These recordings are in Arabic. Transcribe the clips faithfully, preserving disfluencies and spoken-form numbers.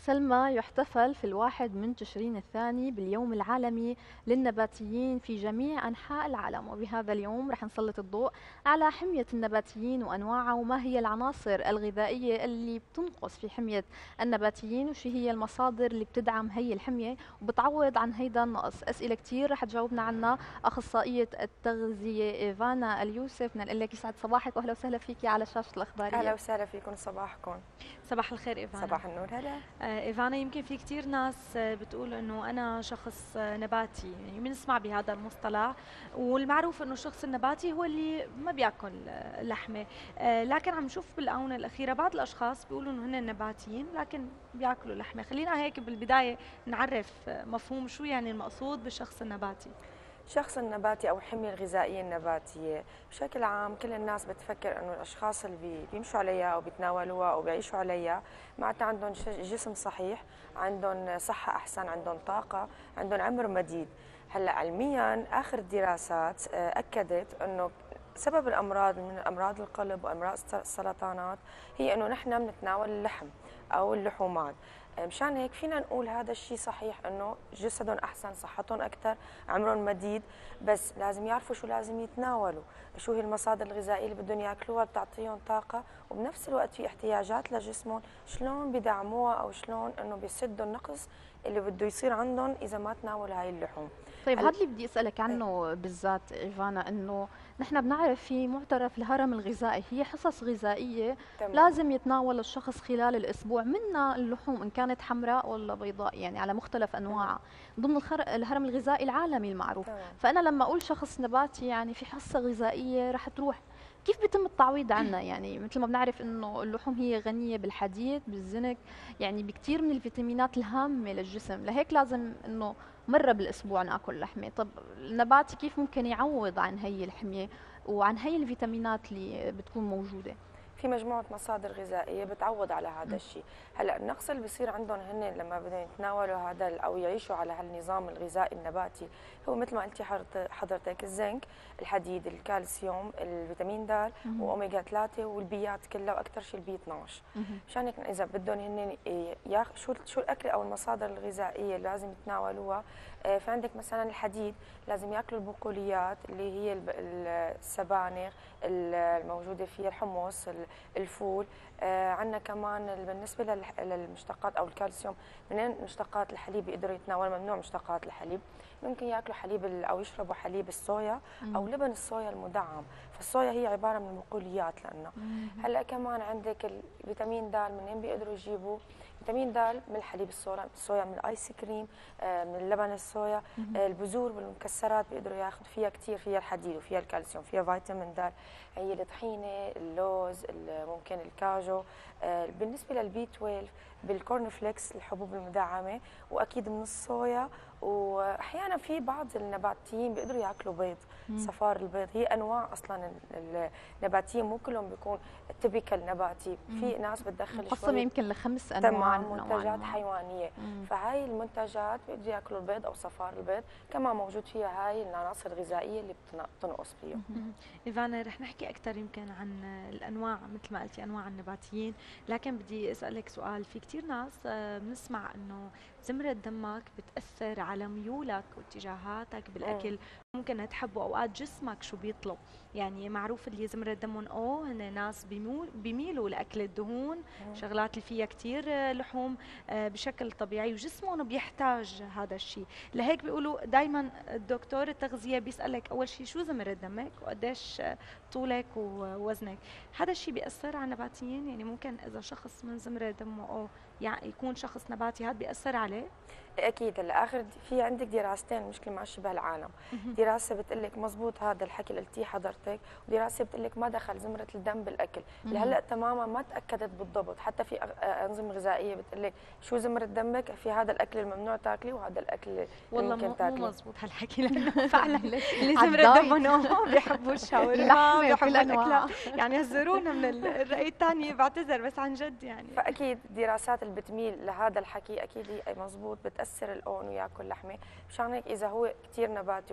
سلمى، يحتفل في الواحد من تشرين الثاني باليوم العالمي للنباتيين في جميع أنحاء العالم، وبهذا اليوم رح نسلط الضوء على حمية النباتيين وأنواعها، وما هي العناصر الغذائية اللي بتنقص في حمية النباتيين، وشي هي المصادر اللي بتدعم هي الحمية وبتعوض عن هيدا النقص. أسئلة كتير رح تجاوبنا عنها أخصائية التغذية إيفانا اليوسف. بدنا نقول لك يسعد صباحك وأهلا وسهلا فيكي على شاشة الأخبارية. أهلا وسهلا فيكم، صباحكم. صباح الخير إيفانا. صباح النور. هلا آه إيفانا، يمكن في كتير ناس بتقول إنه أنا شخص نباتي، يعني بنسمع بهذا المصطلح، والمعروف إنه الشخص النباتي هو اللي ما بياكل لحمة، آه لكن عم نشوف بالآونة الأخيرة بعض الأشخاص بيقولوا إنه هن نباتيين لكن بياكلوا لحمة. خلينا هيك بالبداية نعرف مفهوم شو يعني المقصود بالشخص النباتي. الشخص النباتي أو الحمية الغذائية النباتية بشكل عام كل الناس بتفكر إنه الأشخاص اللي بيمشوا عليها أو بيتناولوها أو بيعيشوا عليها معناتها عندهم جسم صحيح، عندهم صحة أحسن، عندهم طاقة، عندهم عمر مديد. هلا علميا آخر الدراسات أكدت إنه سبب الأمراض من أمراض القلب وأمراض السرطانات هي إنه نحن بنتناول اللحم أو اللحومات. مشان هيك فينا نقول هذا الشيء صحيح انه جسدهم احسن، صحتهم اكثر، عمرهم مديد، بس لازم يعرفوا شو لازم يتناولوا، شو هي المصادر الغذائيه اللي بدهم ياكلوها بتعطيهم طاقه، وبنفس الوقت في احتياجات لجسمهم شلون بدعموها او شلون انه بيسدوا النقص اللي بده يصير عندهم اذا ما تناولوا هاي اللحوم. طيب هذا اللي بدي اسالك عنه بالذات ايفانا، انه نحن بنعرف في معترف الهرم الغذائي هي حصص غذائيه تمام. لازم يتناول الشخص خلال الاسبوع، منها اللحوم ان كانت حمراء ولا بيضاء، يعني على مختلف انواعها ضمن الهرم الغذائي العالمي المعروف تمام. فانا لما اقول شخص نباتي يعني في حصه غذائيه رح تروح، كيف بيتم التعويض عنها؟ يعني مثل ما بنعرف انه اللحوم هي غنيه بالحديد بالزنك، يعني بكثير من الفيتامينات الهامه للجسم، لهيك لازم انه مره بالاسبوع ناكل لحمه. طب النباتي كيف ممكن يعوض عن هي الحميه وعن هي الفيتامينات اللي بتكون موجوده؟ في مجموعه مصادر غذائيه بتعوض على هذا الشيء. هلا النقص اللي بيصير عندهم هن لما بدهم يتناولوا هذا او يعيشوا على هالنظام الغذائي النباتي هو مثل ما قلتي حضرتك الزنك، الحديد، الكالسيوم، الفيتامين د واوميجا ثلاثة والبيات كلها، واكثر شيء البي اثنعش. مشان هيك اذا بدهم هن ياخ شو شو الاكل او المصادر الغذائيه اللي لازم يتناولوها، فعندك مثلا الحديد لازم ياكلوا البقوليات اللي هي السبانخ الموجوده فيها، الحمص، الفول. آه عندنا كمان بالنسبه للمشتقات او الكالسيوم من مشتقات الحليب يقدروا يتناولوا، ممنوع مشتقات الحليب، ممكن ياكلوا حليب او يشربوا حليب الصويا او لبن الصويا المدعم، فالصويا هي عباره من البقوليات لانه. هلا كمان عندك الفيتامين د منين بيقدروا يجيبوا؟ فيتامين د من الحليب الصويا، الصويا من الايس كريم، آه من لبن الصويا، آه البذور والمكسرات بيقدروا ياخذوا فيها كثير، فيها الحديد وفيها الكالسيوم، فيها فيتامين د. هي الطحينه، اللوز، ممكن الكاجو. آه بالنسبه للبي اثناشر بالكورن فليكس الحبوب المدعمه، واكيد من الصويا، واحيانا في بعض النباتيين بيقدروا ياكلوا بيض، مم. صفار البيض هي انواع اصلا النباتيين مو كلهم بيكون تبيكال نباتي، مم. في ناس بتدخل مقسمه يمكن لخمس انواع منتجات حيوانيه، مم. فهاي المنتجات بيقدروا ياكلوا البيض او صفار البيض، كمان موجود فيها هاي العناصر الغذائيه اللي بتنقص فيهم. ايفانا رح نحكي اكثر يمكن عن الانواع مثل ما قلتي انواع النباتيين، لكن بدي اسالك سؤال. في كثير ناس بنسمع انه زمرة دمك بتأثر على ميولك واتجاهاتك بالأكل، مم. ممكن تحبوا أوقات جسمك شو بيطلب، يعني معروف اللي زمرة دمهم أو هن ناس بيمول بيميلوا لأكل الدهون، مم. شغلات اللي فيها كتير لحوم بشكل طبيعي، وجسمهم بيحتاج هذا الشيء، لهيك بيقولوا دايما الدكتور التغذية بيسألك أول شيء شو زمرة دمك وقديش طولك ووزنك. هذا الشيء بيأثر على النباتيين؟ يعني ممكن إذا شخص من زمرة دمه أو يعني يكون شخص نباتي هذا بيأثر عليه؟ اكيد. هلا اخر في عندك دراستين مشكله مع شبه العالم، دراسه بتقول لك مزبوط هذا الحكي اللي قلتيه حضرتك، ودراسه بتقول لك ما دخل زمره الدم بالاكل، اللي هلا تماما ما تاكدت بالضبط، حتى في انظمه غذائيه بتقول لك شو زمره دمك في هذا الاكل الممنوع تاكليه وهذا الاكل اللي ممكن تاكليه. والله مو مزبوط هالحكي، لانه فعلا اللي زمره دمهم بيحبوا الشاورما بيحبوا الاكلات، يعني هزرونا من الراي الثاني، بعتذر بس عن جد يعني. فاكيد الدراسات اللي بتميل لهذا الحكي اكيد هي مزبوط بتاثر الاون وياكل لحمه، مشان هيك اذا هو كثير نباتي ومضطر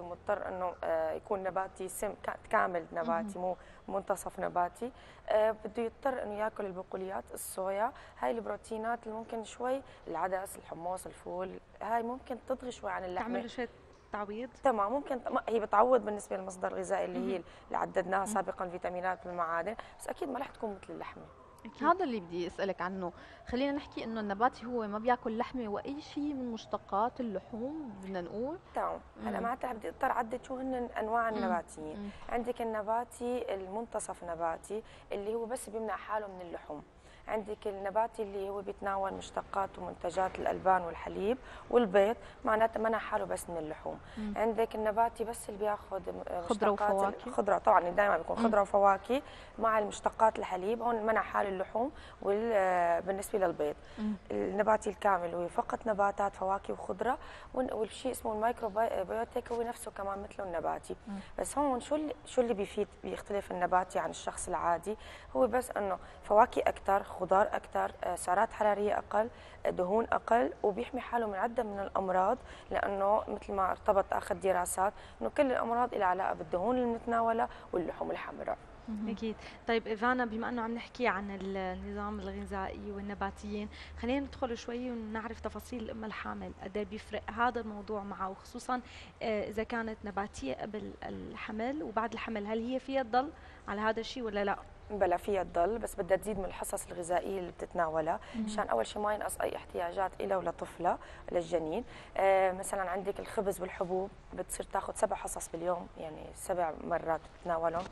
بيضطر انه يكون نباتي سم كامل نباتي مو منتصف نباتي، بده يضطر انه ياكل البقوليات، الصويا، هاي البروتينات اللي ممكن شوي، العدس، الحمص، الفول، هاي ممكن تضغي شوي عن اللحمه. تعمل شوي تعويض. تمام، ممكن هي بتعوض بالنسبه للمصدر الغذائي اللي هي اللي عددناها سابقا، الفيتامينات والمعادن، بس اكيد ما رح تكون مثل اللحمه. أكيد. هذا اللي بدي اسالك عنه. خلينا نحكي انه النباتي هو ما بياكل لحمه واي شيء من مشتقات اللحوم، بدنا نقول. تمام. هلا معناتها بدي اضطر اعدد شو هن انواع النباتيين. مم. عندك النباتي المنتصف نباتي اللي هو بس بيمنع حاله من اللحوم. عندك النباتي اللي هو بيتناول مشتقات ومنتجات الالبان والحليب والبيض، معناته منع حاله بس من اللحوم. مم. عندك النباتي بس اللي بياخذ خضره وفواكه، خضره طبعا دائما بيكون خضره وفواكه مع المشتقات الحليب، هون منع حال اللحوم بالنسبه للبيض. مم. النباتي الكامل هو فقط نباتات، فواكه وخضره، والشيء اسمه الميكروبيوتيك هو نفسه كمان مثله النباتي. مم. بس هون شو اللي شو اللي بيفيد بيختلف النباتي عن الشخص العادي، هو بس انه فواكه اكثر، خضار اكثر، سعرات حراريه اقل، دهون اقل، وبيحمي حاله من عده من الامراض، لانه مثل ما ارتبط اخر دراسات انه كل الامراض لها علاقه بالدهون اللي بنتناولها واللحوم الحمراء. اكيد. طيب ايفانا، بما انه عم نحكي عن النظام الغذائي والنباتيين، خلينا ندخل شوي ونعرف تفاصيل الام الحامل، قد ايه بيفرق هذا الموضوع معه، وخصوصا اذا كانت نباتيه قبل الحمل وبعد الحمل، هل هي فيها تضل على هذا الشيء ولا لا؟ بلا فيها تضل، بس بدها تزيد من الحصص الغذائيه اللي بتتناولها مشان اول شيء ما ينقص اي احتياجات إلها ولطفلها للجنين. آه مثلا عندك الخبز والحبوب بتصير تاخذ سبع حصص باليوم، يعني سبع مرات بتتناولهم.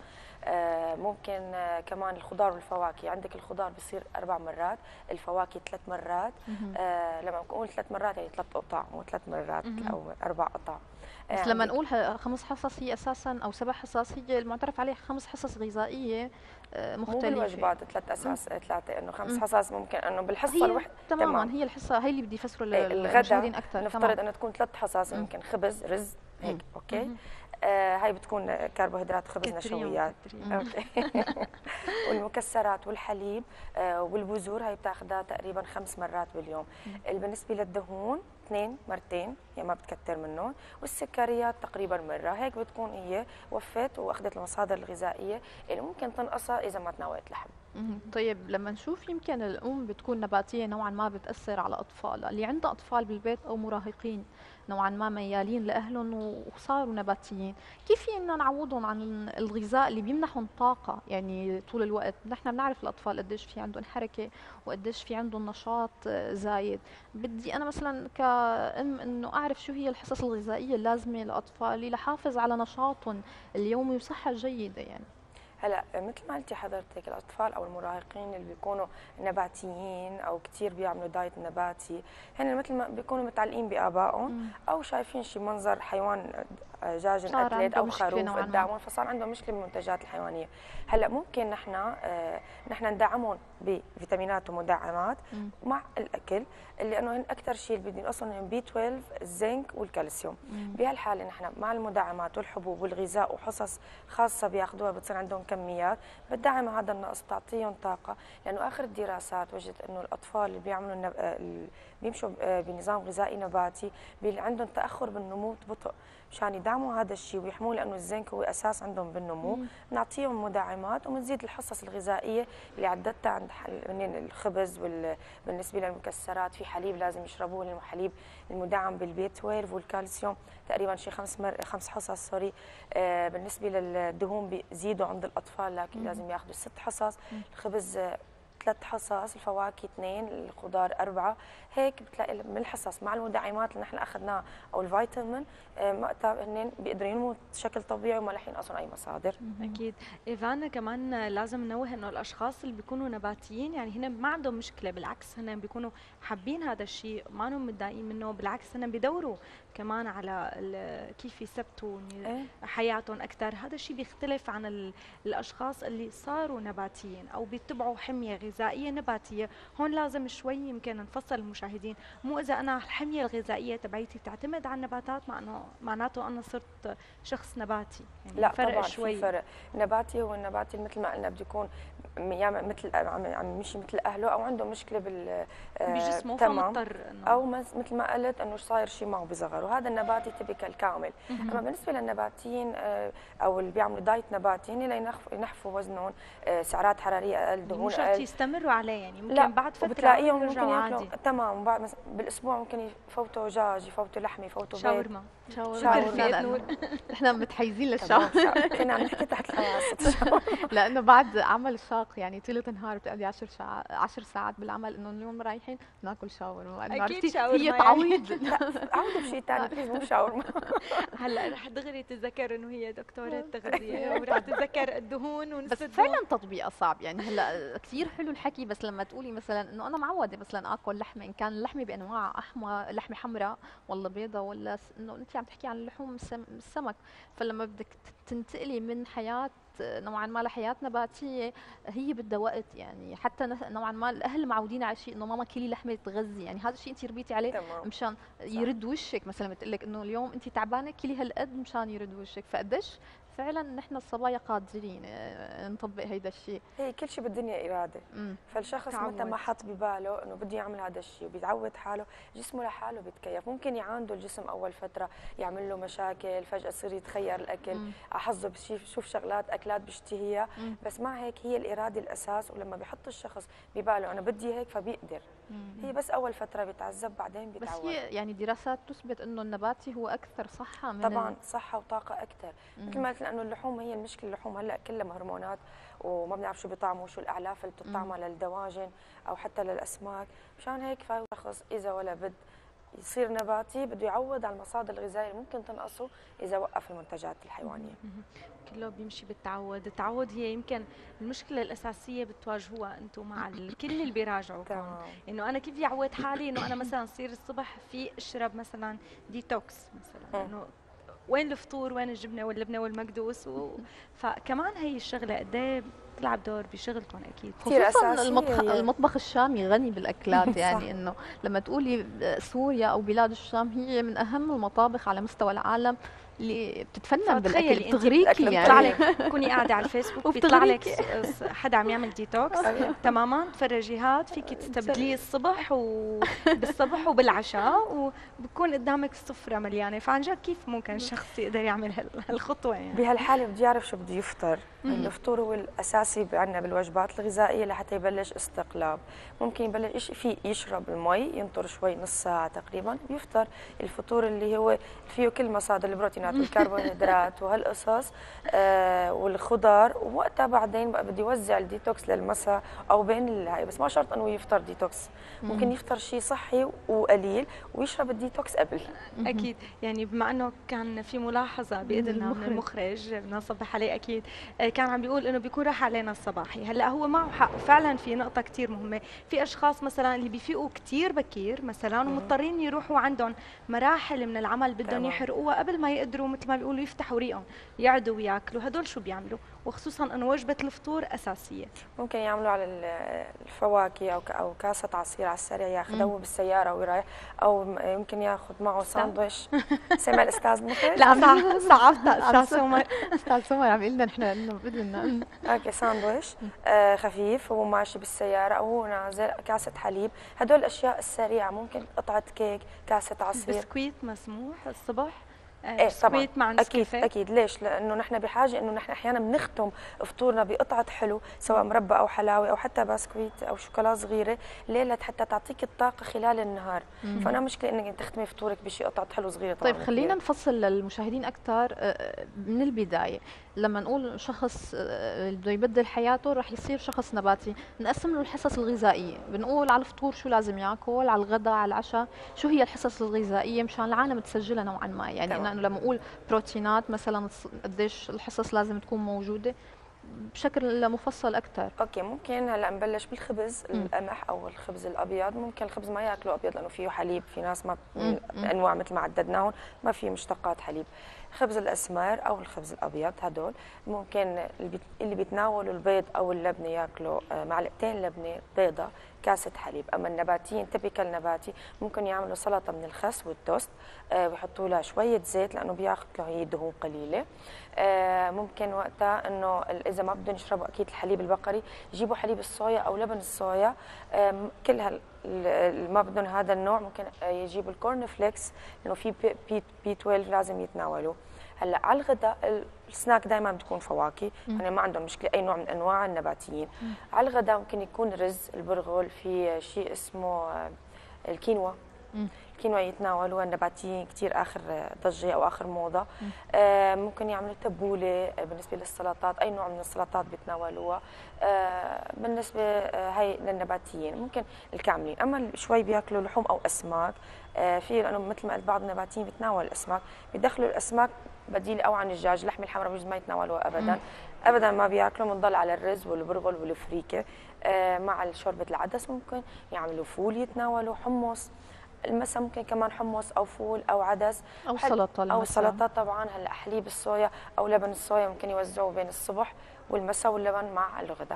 آه ممكن آه كمان الخضار والفواكه، عندك الخضار بصير اربع مرات، الفواكه ثلاث مرات. آه لما بقول ثلاث مرات يعني ثلاث قطع مو ثلاث مرات او اربع قطع. بس لما نقول خمس حصص هي اساسا او سبع حصص، هي المعترف عليه خمس حصص غذائيه مختلفه، مو بالوجبات ثلاث اساس ثلاثه، انه خمس حصص ممكن انه بالحصه الواحده. تماما تمام. هي الحصه هي اللي بدي افسره للمشاهدين اكثر. نفترض انه تكون ثلاث حصص، يمكن خبز، رز، هيك. مم. اوكي. مم. آه هاي بتكون كربوهيدرات، خبز، نشويات. اوكي. والمكسرات والحليب آه والبذور هاي بتاخذها تقريبا خمس مرات باليوم. بالنسبه للدهون اثنين مرتين، يعني ما بتكتر منهم، والسكريات تقريبا مره، هيك بتكون هي وفت واخذت المصادر الغذائيه اللي ممكن تنقصها اذا ما تناولت لحم. طيب لما نشوف يمكن الام بتكون نباتيه نوعا ما بتاثر على اطفالها، اللي عندها اطفال بالبيت او مراهقين نوعا ما ميالين لاهلهم وصاروا نباتيين، كيف فينا نعوضهم عن الغذاء اللي بيمنحهم طاقه يعني طول الوقت؟ نحن بنعرف الاطفال قديش في عندهم حركه وقديش في عندهم نشاط زايد. بدي انا مثلا كأم انه اعرف شو هي الحصص الغذائيه اللازمه لاطفالي لحافظ على نشاطهم اليومي وصحه جيده. يعني هلا مثل ما قلتي حضرتك، الاطفال او المراهقين اللي بيكونوا نباتيين او كثير بيعملوا دايت نباتي، هن مثل ما بيكونوا متعلقين بابائهم او شايفين شي منظر حيوان دجاج انقتلت او خروف قدامهم، فصار عندهم مشكله بالمنتجات الحيوانيه. هلا ممكن نحن آه نحن ندعمهم بفيتامينات ومدعمات مم. مع الاكل، لانه هن اكثر شيء اللي بدهم ينقصهم بي اثني عشر، الزنك والكالسيوم. بهالحاله نحن مع المدعمات والحبوب والغذاء وحصص خاصه بياخذوها بتصير عندهم كميات بتدعم هذا النقص، بتعطيهم طاقه، لانه اخر الدراسات وجدت انه الاطفال اللي بيعملوا النب... اللي بيمشوا بنظام غذائي نباتي عندهم تاخر بالنمو ببطء، مشان يدعموا هذا الشيء ويحموه، لانه الزنك هو اساس عندهم بالنمو. بنعطيهم مدعمات وبنزيد الحصص الغذائيه اللي عددتها عند الخبز، بالنسبه للمكسرات في حليب لازم يشربوه، الحليب المدعم بالبي اثني عشر والكالسيوم تقريبا شيء خمس مر... خمس حصص سوري. آه بالنسبه للدهون بيزيدوا عند الاطفال، لكن لازم ياخذوا ست حصص، الخبز ثلاث حصص، الفواكه اثنين، الخضار اربعه، هيك بتلاقي من الحصص مع المدعمات اللي نحن اخذناها او الفيتامين مقطع هن بيقدروا ينموا بشكل طبيعي وما رح ينقصوا اي مصادر. اكيد. ايفانا كمان لازم ننوه انه الاشخاص اللي بيكونوا نباتيين يعني هن ما عندهم مشكله، بالعكس هن بيكونوا حابين هذا الشيء، ما هم متضايقين منه، بالعكس هن بيدوروا كمان على كيف يثبتوا إيه؟ حياتهم اكثر. هذا الشيء بيختلف عن الاشخاص اللي صاروا نباتيين او بيتبعوا حميه غذائيه نباتيه. هون لازم شوي يمكن نفصل المشاهدين، مو اذا انا الحميه الغذائيه تبعيتي تعتمد على النباتات معناه معناته انا صرت شخص نباتي، يعني لا فرق طبعا شوي. في فرق. النباتي هو النباتي مثل ما قلنا بده يكون يعمل مثل عم عم يمشي مثل اهله او عنده مشكله بال بجسمه فمضطر او مثل ما قلت انه صاير شيء معه بصغر، وهذا النباتي تبكل كامل. اما بالنسبه للنباتيين او اللي بيعملوا دايت نباتي هن ينحفوا وزنهم، سعرات حراريه اقل، دهون مش شرط يستمروا عليه، يعني ممكن لا بعد فتره بتلاقيهم ممكن ياكلوا تمام. بعد بالاسبوع ممكن يفوتوا دجاج، يفوتوا لحمه، يفوتوا بيض، شاورما شاورما. احنا متحيزين للشاورما. كنا عم نحكي تحت الهواء لانه بعد عمل شاق يعني طيله النهار بتقضي عشر ساعات عشر ساعات بالعمل، انه اليوم رايحين ناكل شاورما. اكيد شاورما هي تعويض. لا عودوا بشيء ثاني بليز، مو شاورما. هلا رح دغري تتذكر انه هي دكتوره تغذيه ورح تتذكر الدهون ونسبه. بس فعلا تطبيقها صعب يعني. هلا كثير حلو الحكي، بس لما تقولي مثلا انه انا معوده مثلا اكل لحمه، ان كان اللحمه بانواعها، احمر لحمه حمراء ولا بيضة، ولا انه انت عم تحكي عن لحوم السمك، فلما بدك تنتقلي من حياه نوعا ما لحياه نباتيه هي بدها وقت يعني. حتى نوعا ما الاهل معودين على شيء انه ماما كلي لحمه تغذي، يعني هذا الشيء انت ربيتي عليه تمام. مشان يرد وشك، مثلا بتقول لك انه اليوم انت تعبانه كلي هالقد مشان يرد وشك. فقديش فعلا نحن الصبايا قادرين نطبق هيدا الشيء. هي كل شيء بالدنيا اراده. مم. فالشخص متى ما حط بباله انه بده يعمل هذا الشيء وبيتعود حاله، جسمه لحاله بيتكيف. ممكن يعانده الجسم اول فتره، يعمل له مشاكل، فجاه يصير يتخير الاكل، على حظه بشوف شغلات اكلات بيشتهيها، بس مع هيك هي الاراده الاساس. ولما بيحط الشخص بباله انا بدي هيك فبيقدر. مم. هي بس اول فتره بيتعذب، بعدين بيتعود. بس هي يعني دراسات تثبت انه النباتي هو اكثر صحه من طبعا صحه وطاقه اكثر. مثل ما قلت، لانه اللحوم هي المشكله، اللحوم هلا كلها هرمونات وما بنعرف شو بيطعموا، شو الاعلاف اللي بتطعمها للدواجن او حتى للاسماك. مشان هيك فشخص اذا ولا بد يصير نباتي بده يعود على المصادر الغذائيه اللي ممكن تنقصه اذا وقف المنتجات الحيوانيه. كله بيمشي بالتعود. التعود هي يمكن المشكله الاساسيه بتواجهوها انتم مع الكل اللي بيراجعوكم، انه انا كيف يعود حالي انه انا مثلا صير الصبح في اشرب مثلا ديتوكس مثلا، انه وين الفطور، وين الجبنه واللبنه والمكدوس و... فكمان هي الشغله قد ايه بتلعب دور بشغلكم اكيد. خصوصا المطبخ المطبخ الشامي غني بالاكلات يعني انه لما تقولي سوريا او بلاد الشام هي من اهم المطابخ على مستوى العالم اللي بتتفنن بالاكل، بتغريكي يعني. بيطلع لك تكوني قاعده على الفيسبوك بيطلع لك حدا عم يعمل ديتوكس تماما، تفرجي هاد فيك تستبدليه الصبح وبالصبح وبالعشاء وبكون قدامك السفره مليانه. فعن جد كيف ممكن شخص يقدر يعمل هالخطوه يعني؟ بهالحاله بده يعرف شو بده يفطر. الفطور هو الاساسي عندنا بالوجبات الغذائيه لحتى يبلش استقلاب. ممكن يبلش في يشرب المي، ينطر شوي نص ساعه تقريبا، بيفطر الفطور اللي هو فيه كل مصادر البروتينات والكربوهيدرات وهالقصص آه والخضار. ووقتها بعدين بقى بده يوزع الديتوكس للمساء او بين الهاي، بس ما شرط انه يفطر ديتوكس، ممكن يفطر شيء صحي وقليل ويشرب الديتوكس قبل. اكيد يعني بما انه كان في ملاحظه باذننا من المخرج بدنا نصبح عليه اكيد، كان عم بيقول انه بيكون راح علينا الصباحي. هلا هو معه حق فعلا، في نقطه كثير مهمه. في اشخاص مثلا اللي بيفيقوا كثير بكير مثلا ومضطرين يروحوا عندهم مراحل من العمل بدهم يحرقوها قبل ما يقدروا مثل ما بيقولوا يفتحوا ريقهم يقعدوا وياكلوا. هدول شو بيعملوا؟ وخصوصا انه وجبه الفطور اساسيه. ممكن يعملوا على الفواكه او او كاسه عصير على السريع ياخذوه بالسياره ورايح، او يمكن ياخذ معه ساندويش. سمع الاستاذ مخرج؟ لا صعبتها استاذ سمر. استاذ سمر عم يقول لنا نحن انه بدنا اوكي ساندويش آه خفيف هو ماشي بالسياره، او هو نازل كاسه حليب. هدول الاشياء السريعه، ممكن قطعه كيك، كاسه عصير. بسكويت مسموح الصبح؟ ايه طبعا مع اكيد اكيد. ليش؟ لانه نحن بحاجه انه نحن احيانا بنختم فطورنا بقطعه حلو، سواء مربى او حلاوه او حتى بسكويت او شوكولا صغيره. ليه؟ حتى تعطيك الطاقه خلال النهار. مم. فانا مشكله انك تختمي فطورك بشيء قطعه حلو صغيره. طيب خلينا نفصل للمشاهدين اكثر من البدايه. لما نقول شخص بده يبدل حياته رح يصير شخص نباتي، نقسم له الحصص الغذائيه. بنقول على الفطور شو لازم ياكل، على الغداء، على العشاء شو هي الحصص الغذائيه مشان العالم تسجلها نوعا ما. يعني انه لما اقول بروتينات مثلا قديش الحصص لازم تكون موجوده بشكل مفصل اكثر. اوكي ممكن هلا نبلش بالخبز القمح او الخبز الابيض. ممكن الخبز ما ياكلوا ابيض لانه فيه حليب، في ناس ما انواع مثل ما عددناهم ما فيه مشتقات حليب. خبز الاسمر او الخبز الابيض هدول ممكن اللي بيتناولوا البيض او اللبنه ياكلوا معلقتين لبنه بيضه كاسه حليب. اما النباتيين تبيكال نباتي ممكن يعملوا سلطه من الخس والتوست ويحطوا لها شويه زيت لانه بياخذوا هي دهون قليله. ممكن وقتها انه اذا ما بدهم يشربوا اكيد الحليب البقري يجيبوا حليب الصويا او لبن الصويا. كل هال ما بدهم هذا النوع ممكن يجيبوا الكورن فليكس لانه في بي بي اثناشر لازم يتناولوه. هلا على الغداء السناك دائما بتكون فواكه، يعني ما عندهم مشكله اي نوع من انواع النباتيين. مم. على الغداء ممكن يكون رز، البرغل، في شيء اسمه الكينوا. مم. الكينوا يتناولوها النباتيين كثير اخر ضجه او اخر موضه. آه ممكن يعملوا تبوله بالنسبه للسلطات، اي نوع من السلطات بيتناولوها. آه بالنسبه آه هي للنباتيين ممكن الكاملين. اما شوي بياكلوا لحوم او اسماك، آه في لانه مثل ما قلت بعض النباتيين بيتناولوا الاسماك، بيدخلوا الاسماك بديل او عن الدجاج، اللحمه الحمراء بجوز ما يتناولوها ابدا. مم. ابدا ما بياكلوا، بنضل على الرز والبرغل والفريكه. آه مع شوربه العدس ممكن يعملوا فول يتناولوا، حمص المسا ممكن كمان حمص او فول او عدس او سلطه او سلطه. طبعا هلا حليب الصويا او لبن الصويا ممكن يوزعوه بين الصبح والمساء واللبن مع الغداء.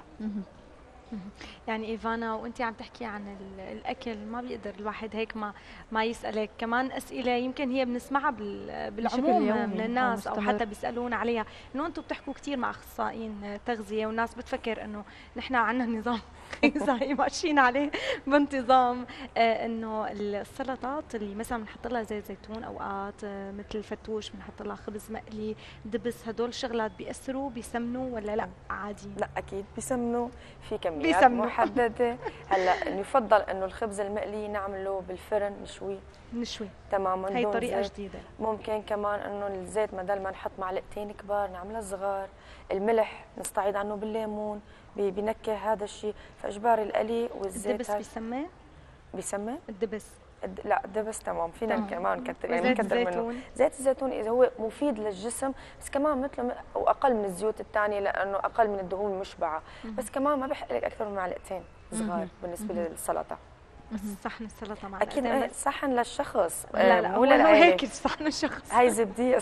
يعني ايفانا وانت عم تحكي عن الاكل ما بيقدر الواحد هيك ما ما يسالك كمان اسئله يمكن هي بنسمعها بالعموم من الناس او حتى بيسالونا عليها، انه انتم بتحكوا كثير مع اخصائيين تغذيه والناس بتفكر انه نحن عندنا نظام غذائي ماشيين عليه بانتظام. آه انه السلطات اللي مثلا بنحط لها زيت زيتون اوقات آه مثل الفتوش بنحط لها خبز مقلي دبس، هدول الشغلات بيأثروا بيسمنوا ولا لا عادي؟ لا اكيد بيسمنوا، في كميات بيسمنوا. محدده. هلا يفضل انه الخبز المقلي نعمله بالفرن نشويه نشوي تماما، هي طريقه زيت. جديده. ممكن كمان انه الزيت بدل ما نحط معلقتين كبار نعملها صغار. الملح نستعيض عنه بالليمون بنكه هذا الشيء، فاجباري القلي والزيت. الدبس بيسمى؟ بيسمى الدبس لا الدبس تمام فينا كمان نكتر يعني زيت نكتر منه. زيت الزيتون اذا هو مفيد للجسم بس كمان مثله واقل من الزيوت الثانيه لانه اقل من الدهون المشبعه، بس كمان ما بحق لك اكثر من معلقتين صغار بالنسبه للسلطه. بس صحن السلطه مع اكيد ايه صحن للشخص لا لا مو هيك صحن الشخص. هاي زبديه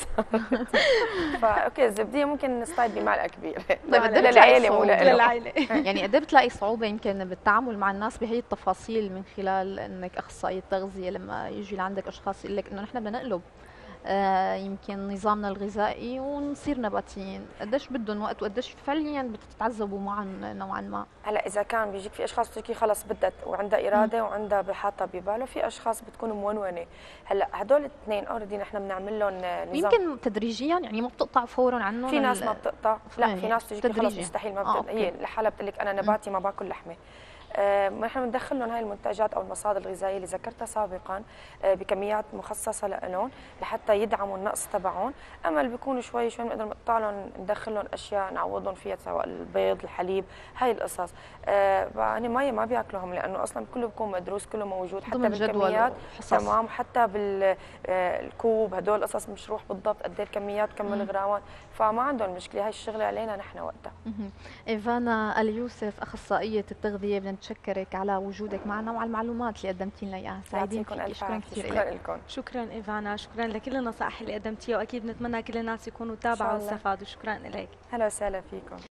فا اوكي الزبديه ممكن نصطاد بمعلقه كبيره. طيب للعائله مو للعائله. يعني قد بتلاقي صعوبه يمكن بالتعامل مع الناس بهي التفاصيل من خلال انك اخصائيه تغذيه لما يجي لعندك اشخاص يقول لك انه نحن بدنا نقلب آه يمكن نظامنا الغذائي ونصير نباتيين، قديش بدهم وقت وقديش فعليا بتتعذبوا معهم نوعا ما؟ هلا اذا كان بيجيك في اشخاص بتحكي خلص بدها وعندها اراده وعندها بحاطه بباله، في اشخاص بتكون مونونه. هلا هدول الاثنين اوريدي نحن بنعمل لهم نظام يمكن تدريجيا، يعني ما بتقطع فورا عنهم. في ناس ما بتقطع، لا في ناس بتجيك خلص مستحيل ما بتقطع. آه هي لحالها بتقول لك انا نباتي ما باكل لحمه. آه نحن بندخل لهم هاي المنتجات او المصادر الغذائيه اللي ذكرتها سابقا آه بكميات مخصصه لهم لحتى يدعموا النقص تبعهم. اما اللي بيكونوا شوي شوي بنقدر نقطع لهم ندخل لهم اشياء نعوضهم فيها سواء البيض الحليب هاي القصص. آه يعني مي ما بياكلوهم لانه اصلا كله بيكون مدروس كله موجود حتى بالكميات تمام، حتى بالكوب هدول القصص مشروح بالضبط قد ايه الكميات كم الغرامات، فما عندهم مشكله. هاي الشغله علينا نحن وقتها. ايفانا اليوسف اخصائيه التغذيه، بدنا نتشكرك على وجودك معنا وعلى المعلومات اللي قدمتي لنا اياها. سعيدين فيك. شكرا كثير لكم. شكرا ايفانا، شكرا لكل النصائح اللي قدمتيها واكيد بنتمنى كل الناس يكونوا تابعوا واستفادوا. شكرا لك. اهلا وسهلا فيكم.